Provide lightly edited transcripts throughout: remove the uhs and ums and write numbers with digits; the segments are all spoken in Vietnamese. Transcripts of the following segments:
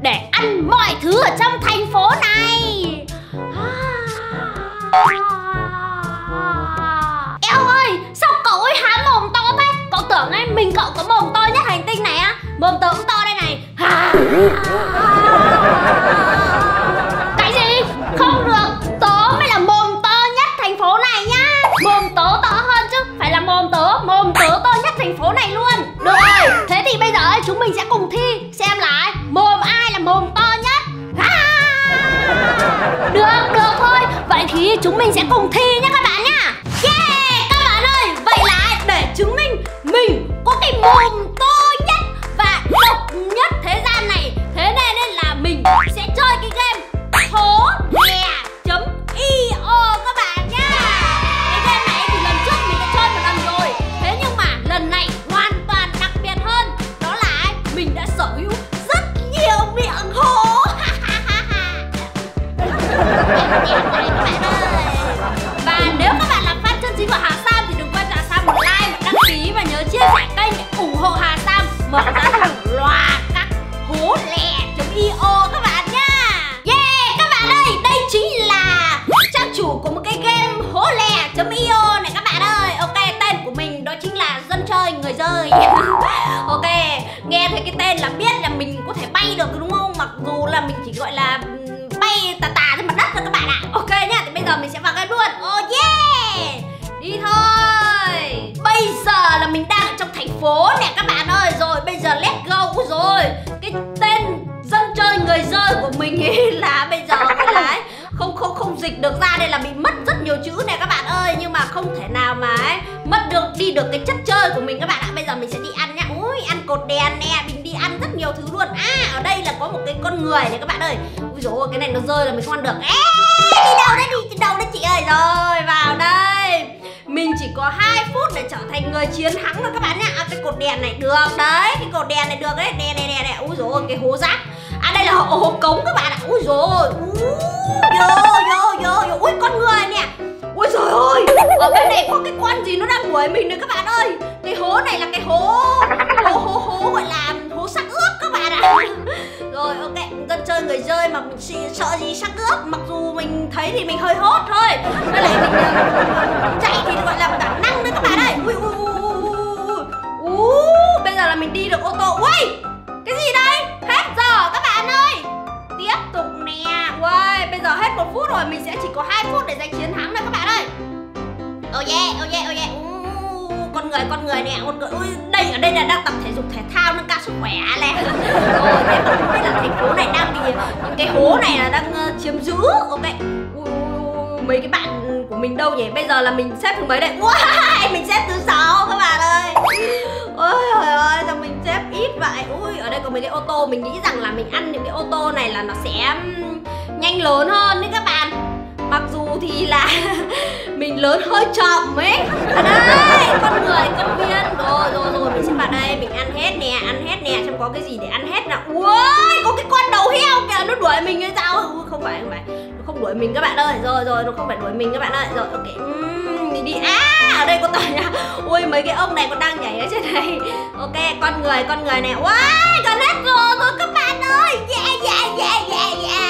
để ăn mọi thứ ở trong thành phố này. Eo ơi, sao cậu ấy há mồm to thế? Cậu tưởng ấy mình cậu có mồm to nhất hành tinh này á? Mồm tớ cũng to đây này. Cái gì? Không được, tớ mới là mồm to nhất thành phố này nhá. Mồm tớ to hơn chứ, phải là mồm tớ to nhất thành phố này luôn. Được rồi, thế thì bây giờ ấy, chúng mình sẽ cùng thi xem là mồm ai là mồm to nhất. Được thôi, vậy thì chúng mình sẽ cùng thi nhé các bạn nhá. Yeah, các bạn ơi, vậy là để chứng minh mình có cái mồm to nhất và độc nhất thế gian này, thế nên là mình sẽ chơi cái game hố lè.io các bạn nhá. Cái game này thì lần trước mình đã chơi một lần rồi, thế nhưng mà lần này hoàn toàn đặc biệt hơn, đó là mình đã sở hữu rất nhiều miệng hố. Và nếu các bạn là fan chân chính của Hà Sam thì đừng quên cho Hà Sam một like, một đăng ký và nhớ chia sẻ kênh để ủng hộ Hà Sam mở ra hàng loạt các hố lè.io các bạn nha. Yeah, các bạn ơi, đây chính là trang chủ của một cái game hố lè.io này các bạn ơi. Ok, tên của mình đó chính là dân chơi người rơi. Ok, nghe thấy cái tên là biết là mình có thể bay được đúng không? Mặc dù là mình chỉ gọi là bay tà trên mặt đất thôi các bạn ạ. Ok nhá, thì bây giờ mình sẽ vào game luôn. Oh yeah, đi thôi. Bây giờ là mình đang ở trong thành phố nè các bạn ơi. Rồi bây giờ let's go. Rồi cái tên dân chơi người rơi của mình ấy là bây giờ là không dịch được ra, đây là bị mất rất nhiều chữ nè các bạn ơi. Nhưng mà không thể nào mà mất được đi được cái chất chơi của mình các bạn ạ. Bây giờ mình sẽ đi ăn nhá. Ui, ăn cột đèn nè, mình đi ăn rất nhiều thứ luôn. Ở đây là có một cái con người này các bạn ơi. Ui dồi ôi, cái này nó rơi là mình không ăn được. Đi đâu đấy chị ơi. Rồi vào đây. Mình chỉ có 2 phút để trở thành người chiến thắng thôi các bạn nhá. Cái cột đèn này được đấy, cái cột đèn này được đấy. Nè. Ui dồi ôi, cái hố rác. Đây là hố cống các bạn ạ. Ui dồi ôi. Vô. Ui, con người nè. Ui trời ơi, ở bên này có cái con gì nó đang đuổi mình nữa các bạn ơi. Cái hố này là cái hố gọi là hố xác ướp các bạn ạ. Rồi ok, dân chơi người rơi mà mình sợ gì xác ướp. Mặc dù mình thấy thì mình hơi hốt thôi. Với lại mình chạy thì gọi là bản năng nữa các bạn ơi. Bây giờ là mình đi được ô tô. Ui, cái gì đây? Hết giờ các bạn ơi. Tiếp tục nè. Ui, bây giờ hết 1 phút rồi, mình sẽ chỉ có 2 phút để giành chiến thắng thôi các bạn ơi. Oh yeah. Con người nè, con người. Ui, ở đây là đang tập thể dục thể thao nâng cao sức khỏe nè. Rồi, thế mà không biết là thành phố này đang bị những cái hố này là đang chiếm giữ. Ok. Mấy cái bạn của mình đâu nhỉ? Bây giờ là mình xếp thứ mấy đây? Mình xếp thứ 6 các bạn ơi. Ôi trời ơi, sao mình xếp ít vậy? Ui, ở đây có mấy cái ô tô, mình nghĩ rằng là mình ăn những cái ô tô này là nó sẽ nhanh lớn hơn đấy các bạn. Mặc dù thì là mình lớn hơi chậm ấy. Đây, con người công viên. Rồi mình sẽ vào đây, mình ăn hết nè, xem có cái gì để ăn hết nào. Ui, có cái con đầu heo kìa, nó đuổi mình hay sao? Ui, không phải, nó không đuổi mình các bạn ơi. Rồi, nó không phải đuổi mình các bạn ơi. Rồi, ok, mình đi. Ở đây có tòa nhà. Ui, mấy cái ông này còn đang nhảy ở trên này. Ok, con người này. Wow, gần hết rồi các bạn ơi. Yeah.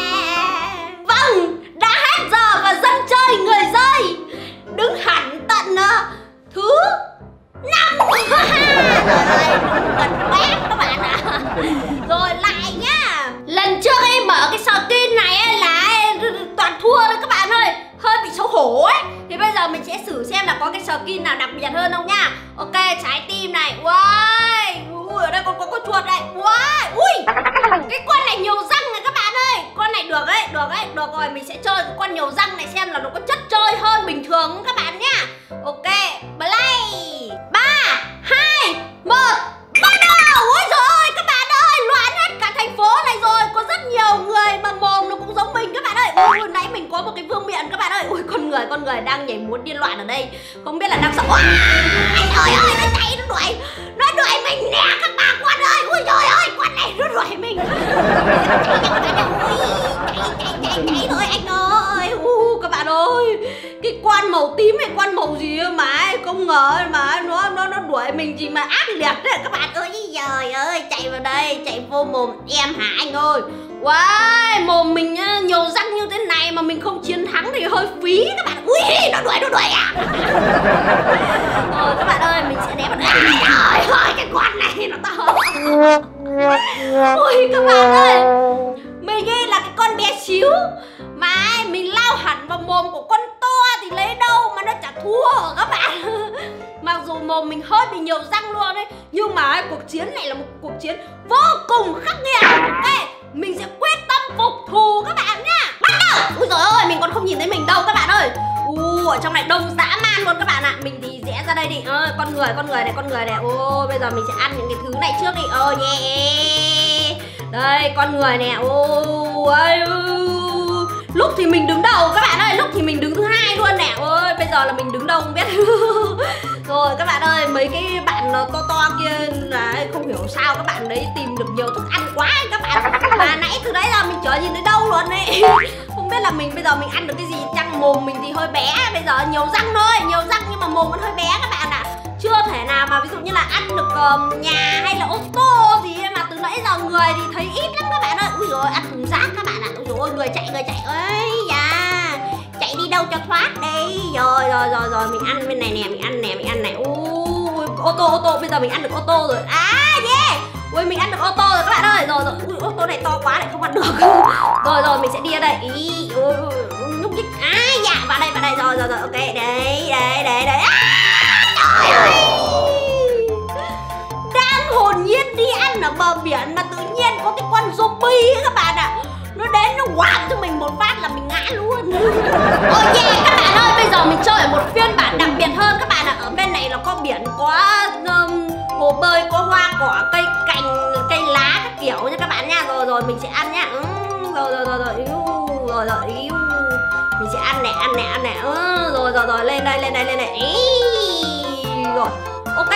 Vâng, đã hết giờ và dân chơi người rơi đứng hẳn tận thứ 5. Rồi, gần bét các bạn ạ. Rồi lại nhá. Lần trước em mở cái skin này ấy là toàn thua đấy các bạn ơi. Hơi bị xấu hổ ấy. Thì bây giờ mình sẽ thử xem là có cái skin nào đặc biệt hơn không nha. Ok, trái tim này. Wow. Ui, ở đây có chuột đây. Wow. Ui, cái con này nhiều răng này các bạn ơi. Con này được đấy. Được rồi, mình sẽ chơi cái con nhiều răng này xem là nó có chất chơi hơn bình thường không các bạn nhá. Ok, play. 3, 2, 1, bắt đầu. Ôi trời ơi các bạn ơi, loạn hết cả thành phố này rồi. Có rất nhiều người mà mồm nó cũng giống mình các bạn ơi. Ui, nãy mình có một cái vương miện các bạn ơi. Ui, con người đang nhảy múa điên loạn ở đây. Không biết là đang sợ. Ôi ơi, nó đuổi mình nè các bà con ơi. Ui trời ơi, con này nó đuổi mình. Chạy thôi anh ơi. Các bạn ơi, cái quan màu tím hay quan màu gì mà không ngờ mà nó đuổi đuổi mình gì mà ác liệt đấy các bạn ơi. Trời ơi, chạy vào đây, chạy vô mồm em hả anh ơi. Wow, mồm mình nhiều răng như thế này mà mình không chiến thắng thì hơi phí các bạn. Ui, nó đuổi à. Rồi các bạn ơi, mình sẽ né vào đây. Trời ơi, cái con này nó to. Ui các bạn ơi, mình nghĩ là cái con bé xíu mà mình lao hẳn vào mồm của con to thì lấy đâu mà nó chả thua các bạn. Mặc dù mồm mình hơi bị nhiều răng luôn đấy, nhưng mà cuộc chiến này là một cuộc chiến vô cùng khắc nghiệt. Ok, mình sẽ quyết tâm phục thù các bạn nhá. Bắt đầu. Ui giời ơi, mình còn không nhìn thấy mình đâu các bạn ơi. Ở trong này đông dã man luôn các bạn ạ. Mình thì rẽ ra đây đi. Con người này. Ô, bây giờ mình sẽ ăn những cái thứ này trước đi. Yeah. Đây, con người nè. Lúc thì mình đứng đầu các bạn ơi, lúc thì mình đứng thứ hai luôn nè. Ôi, bây giờ là mình đứng đâu không biết. Rồi các bạn ơi, mấy cái bạn to kia là không hiểu sao các bạn đấy tìm được nhiều thức ăn quá các bạn. Mà nãy từ đấy giờ mình chả nhìn thấy đâu luôn đấy. Không biết là bây giờ mình ăn được cái gì chăng. Mồm mình thì hơi bé, bây giờ nhiều răng thôi, nhiều răng nhưng mà mồm vẫn hơi bé các bạn ạ. Chưa thể nào mà ví dụ như là ăn được nhà hay là ô tô gì mà từ nãy giờ người thì thấy ít lắm các bạn ơi. Ui dồi ôi, ăn thùng rác các bạn ạ. Ui dồi ôi, người chạy ơi da. Chạy đi đâu cho thoát đây. Rồi, mình ăn bên này nè, mình ăn này. Ui, ô tô, bây giờ mình ăn được ô tô rồi. À, yeah. Ui, mình ăn được ô tô rồi các bạn ơi. Rồi, ui, ô tô này to quá lại không ăn được. Rồi, mình sẽ đi ở đây. Nhúc nhích. À, dạ, vào đây. Rồi, ok, đấy. Trời ơi. Đang hồn nhiên đi ăn ở bờ biển mà tự nhiên có cái con zombie ấy các bạn ạ. Nó đến nó quạt cho mình một phát là mình ngã luôn. Oh yeah các bạn ơi, bây giờ mình chơi ở một phiên bản đặc biệt hơn các bạn ạ. Ở bên này là có biển, có hồ bơi, có hoa cỏ, cây cành, cây lá các kiểu nha các bạn nha. Rồi mình sẽ ăn nhá. Rồi mình sẽ ăn nè. Rồi lên đây. Rồi ok.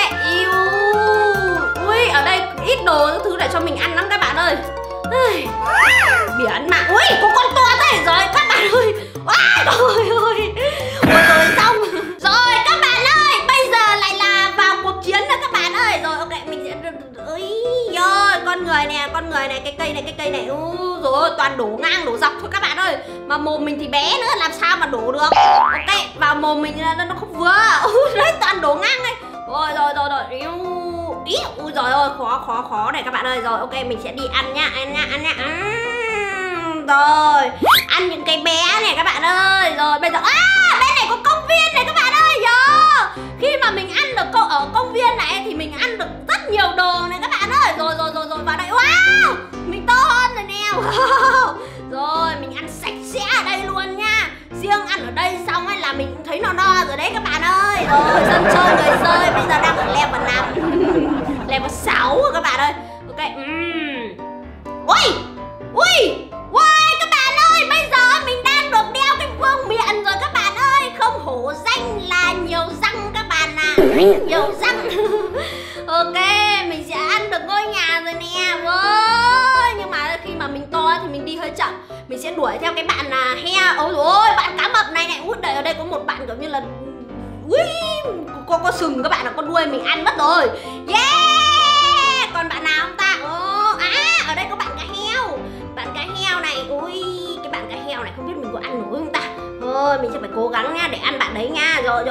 Ui, ở đây ít đồ các thứ để cho mình ăn lắm các bạn ơi. Biển mà. Ui, có con to thế rồi các bạn ơi. Rồi xong. Rồi các bạn ơi, bây giờ lại là vào cuộc chiến rồi các bạn ơi. Rồi ok, mình sẽ rồi con người này, cái cây này. Rồi toàn đổ ngang đổ dọc thôi các bạn ơi. Mà mồm mình thì bé nữa, làm sao mà đổ được. Ok, vào mồm mình nó không vừa. Đấy, toàn đổ ngang đây. Rồi. Ui giời ơi, khó này các bạn ơi. Rồi ok, mình sẽ đi ăn nha. Rồi, ăn những cái bé này các bạn ơi. Rồi bây giờ bên này có công viên này các bạn ơi. Khi mà mình ăn được ở công viên này thì mình ăn được rất nhiều đồ này các bạn ơi. Rồi vào đây. Wow, mình to hơn rồi nè. Rồi mình ăn sạch sẽ ở đây luôn nha. Riêng ăn ở đây xong ấy là mình cũng thấy no rồi đấy các bạn ơi. Rồi dân chơi người rơi bây giờ đang ở level 5 level 6 rồi các bạn ơi. Ok. Ui các bạn ơi, bây giờ mình đang được đeo cái vương miện rồi các bạn ơi. Không hổ danh là nhiều răng các bạn ạ. Nhiều răng. Ok, mình sẽ ăn được ngôi nhà rồi nè. Nhưng mà khi mà mình to thì mình đi hơi chậm. Mình sẽ đuổi theo cái bạn là heo. Ôi bạn cá mập này. Ui, ở đây có một bạn kiểu như là có sừng các bạn ạ, con đuôi mình ăn mất rồi. Yeah. Còn bạn nào không ta? Ở đây có bạn cá heo. Bạn cá heo này. Ui, cái bạn cá heo này không biết mình có ăn nổi không ta. Thôi mình sẽ phải cố gắng nha để ăn bạn đấy nha. Rồi.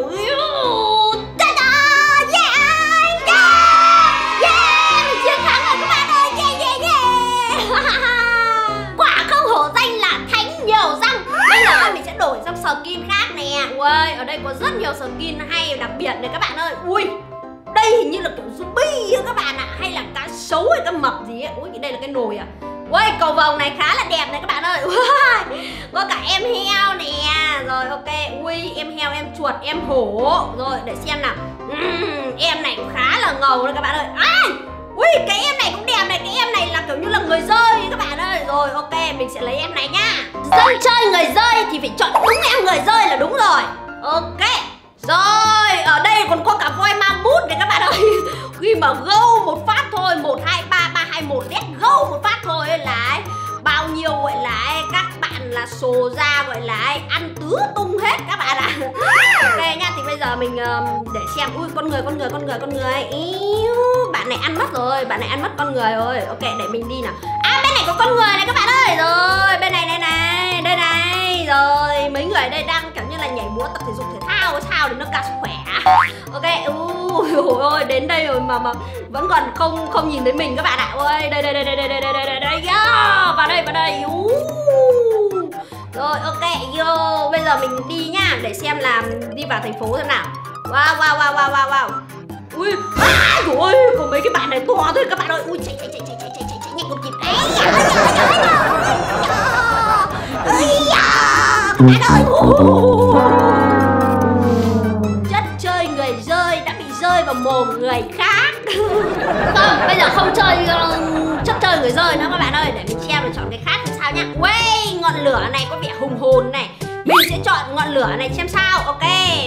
Yeah, mình chiến thắng rồi các bạn ơi. Yeah. Quả không hổ danh là thánh nhiều răng. Bây giờ mình sẽ đổi sang skin khác nè. Ui, ở đây có rất nhiều skin hay đặc biệt này các bạn ơi. Ui, đây hình như là kiểu zombie các bạn ạ. Hay là cá sấu hay cá mập gì ấy. Ui, đây là cái nồi à. Ui, cầu vồng này khá là đẹp này các bạn ơi. Có cả em heo nè. Rồi ok. Ui, em heo, em chuột, em hổ. Rồi để xem nào. Em này cũng khá là ngầu đấy các bạn ơi. Ui, cái em này cũng đẹp này. Cái em này là kiểu như là người rơi các bạn ơi. Rồi ok, mình sẽ lấy em này nha. Dân chơi người rơi thì phải chọn đúng em người rơi là đúng rồi. Ok. Rồi, ở đây còn có cả voi ma bút này các bạn ơi. Khi mà gâu một phát thôi, 1, 2, 3, 3, 2, 1 let go một phát thôi là bao nhiêu gọi là các bạn là là xồ ra, gọi là ăn tứ tung hết các bạn ạ. Ok nhá, thì bây giờ mình để xem. Ui, con người. Íu, bạn này ăn mất rồi, bạn này ăn mất con người rồi. Ok, để mình đi nào. À, bên này có con người này các bạn ơi. Rồi, bên này đây này. Rồi, mấy người ở đây đang kiểu như là nhảy múa tập thể dục thể thao sao để nâng cao sức khỏe. Ok, ôi đến đây rồi mà vẫn còn không nhìn thấy mình các bạn ạ. Ôi, đây. Yeah, vào đây. Rồi, ok, yo, bây giờ mình đi nhá, để xem là đi vào thành phố thế nào. Wow. Ui, ôi, có mấy cái bạn này to thôi các bạn ơi. Ui, chạy nhanh không kịp. Các bạn ơi. Chất chơi người rơi đã bị rơi vào mồm người khác. Không, bây giờ không chơi chất chơi người rơi nữa các bạn ơi. Để mình xem và chọn cái khác xem sao nhá. Wey, ngọn lửa này có vẻ hùng hồn này. Mình sẽ chọn ngọn lửa này xem sao. Ok.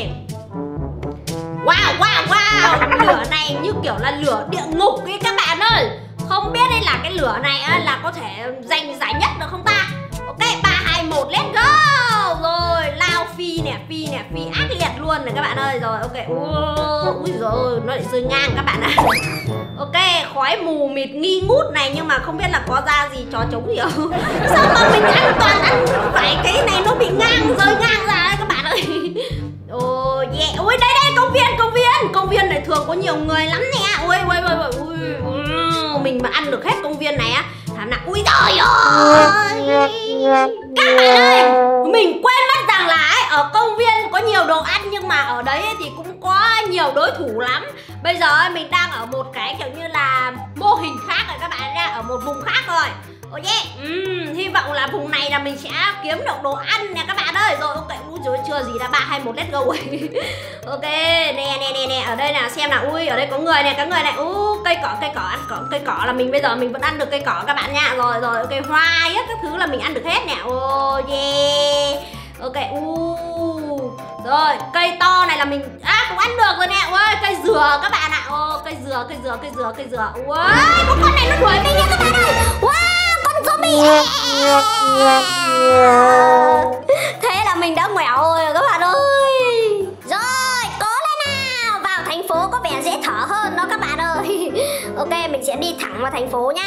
Wow. Lửa này như kiểu là lửa địa ngục ấy các bạn ơi. Không biết đây là cái lửa này là có thể giành giải nhất được không ta. Ok, 3, 2, 1, let's go. Rồi, lao phi ác liệt luôn này các bạn ơi. Rồi, ok. Ui rồi, nó lại rơi ngang các bạn ạ. Ok, khói mù mịt nghi ngút này, nhưng mà không biết là có ra gì trò trống gì không. Sao mà mình ăn toàn ăn phải cái này nó bị rơi ngang ra đấy các bạn ơi. Oh yeah. Ui, đây công viên này thường có nhiều người lắm nè. Ui, mình mà ăn được hết công viên này á, thảm nào. Ui trời ơi, các bạn ơi, mình quên mất rằng là ở công viên có nhiều đồ ăn, nhưng mà ở đấy thì cũng có nhiều đối thủ lắm. Bây giờ mình đang ở một cái kiểu như là mô hình khác rồi các bạn nha, ở một vùng khác rồi. Oh yeah. Hy vọng là vùng này là mình sẽ kiếm được đồ ăn nè các bạn ơi. Rồi, ok, chưa gì đã 3, 2, 1, let's go. Ok, nè, ở đây nào xem nào. Ui, ở đây có người này, cây cỏ là bây giờ mình vẫn ăn được cây cỏ các bạn nha. Rồi, ok, hoa á, các thứ là mình ăn được hết nè. Oh yeah. Ok, rồi, cây to này là mình cũng ăn được rồi nè. Ui, cây dừa các bạn ạ. Cây dừa. Ui, có con này nó đuổi mình nha các bạn ơi. Wow, con zombie. Thế là mình đã ngoẻo rồi các bạn ơi. Rồi, cố lên nào. Vào thành phố có vẻ dễ thở hơn đó các bạn ơi. Ok, mình sẽ đi thẳng vào thành phố nhá.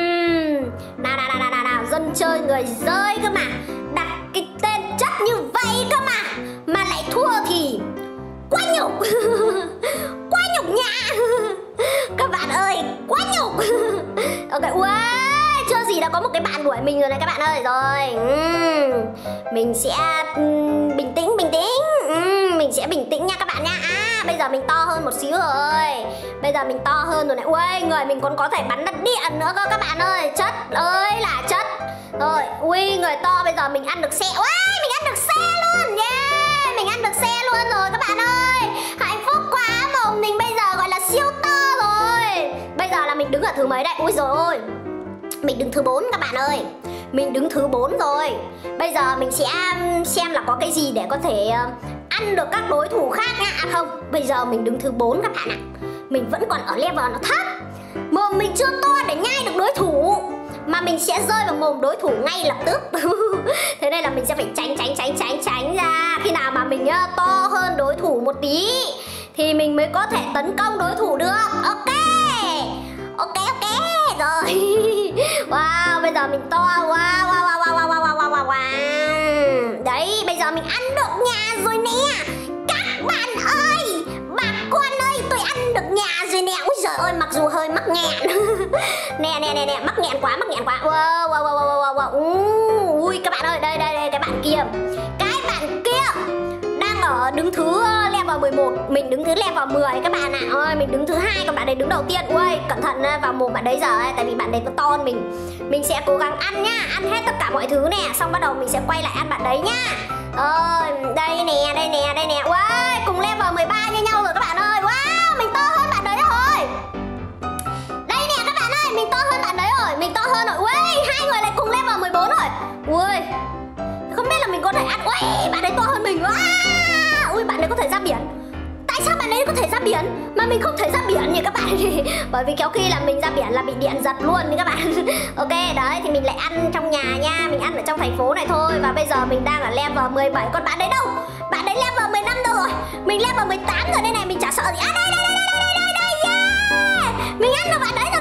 Nào, dân chơi người rơi cơ mà. Đặt cái tên chất như vậy cơ mà lại thua thì quá nhục. Quá nhục nhã. Các bạn ơi, quá nhục. Ok, chưa gì đã có một cái bạn đuổi mình rồi này các bạn ơi. Rồi, mình sẽ bình tĩnh. Mình sẽ bình tĩnh nha các bạn nha. Bây giờ mình to hơn một xíu rồi. Ui, người mình còn có thể bắn đạn điện nữa cơ các bạn ơi. Chất ơi là chất. Rồi, ui, người to bây giờ mình ăn được xe. Ui, mình ăn được xe luôn. Yeah, mình ăn được xe luôn rồi các bạn ơi. Hạnh phúc quá, mồm mình bây giờ gọi là siêu to rồi. Bây giờ là mình đứng ở thứ mấy đây? Ui dồi ôi, mình đứng thứ 4 các bạn ơi. Mình đứng thứ 4 rồi. Bây giờ mình sẽ xem là có cái gì để có thể ăn được các đối thủ khác nha. Không, bây giờ mình đứng thứ 4 các bạn ạ. Mình vẫn còn ở level nó thấp. Mồm mình chưa to để nhai được đối thủ, mà mình sẽ rơi vào mồm đối thủ ngay lập tức. Thế nên là mình sẽ phải tránh ra. Khi nào mà mình to hơn đối thủ một tí thì mình mới có thể tấn công đối thủ được. Ok. Rồi. Wow, bây giờ mình to. Wow. Đấy, bây giờ mình ăn được nhà rồi nè. Các bạn ơi, bà con ơi, tôi ăn được nhà rồi nè. Úi giời ơi, mặc dù hơi mắc nghẹn. Nè, mắc nghẹn quá. Wow. Ui, các bạn ơi, đây, cái bạn kia. Đang ở đứng thứ level 11, mình đứng thứ level 10 các bạn ạ. Ôi, mình đứng thứ 2, còn bạn đấy đứng đầu tiên. Ui, cẩn thận vào mồm bạn đấy giờ ấy, tại vì bạn đấy có to hơn mình. Mình sẽ cố gắng ăn nhá, ăn hết tất cả mọi thứ nè, xong bắt đầu mình sẽ quay lại ăn bạn đấy nhá. Đây nè. Ui, cùng level 13 như nhau rồi các bạn ơi. Wow, mình to hơn bạn đấy rồi. Đây nè các bạn ơi, mình to hơn bạn đấy rồi, Ui, hai người lại cùng level 14 rồi. Ui, không biết là mình có thể ăn. Ui, bạn đấy to hơn mình. Ui, bạn đấy có thể ra biển. Tại sao bạn ấy có thể ra biển? biển mà mình không thể ra biển nhỉ các bạn. Bởi vì kéo khi là mình ra biển là bị điện giật luôn đấy các bạn. Ok, đấy thì mình lại ăn trong nhà nha. Mình ăn ở trong thành phố này thôi. Và bây giờ mình đang ở level 17. Còn bạn đấy đâu? Bạn đấy level 15 đâu rồi? Mình level 18 rồi đây này, mình chả sợ gì. À đây, yeah! Mình ăn được bạn đấy